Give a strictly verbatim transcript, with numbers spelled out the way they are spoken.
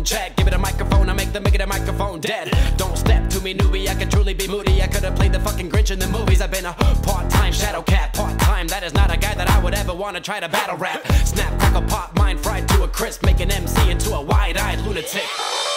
microphone check. Give it a microphone, I make the make it a microphone dead. Don't step to me, newbie, I could truly be moody. I could've played the fucking Grinch in the movies. I've been a part-time shadow cat, part-time. That is not a guy that I would ever wanna try to battle rap. Snap, crackle, pop, mind fried to a crisp, make an M C into a wide-eyed lunatic.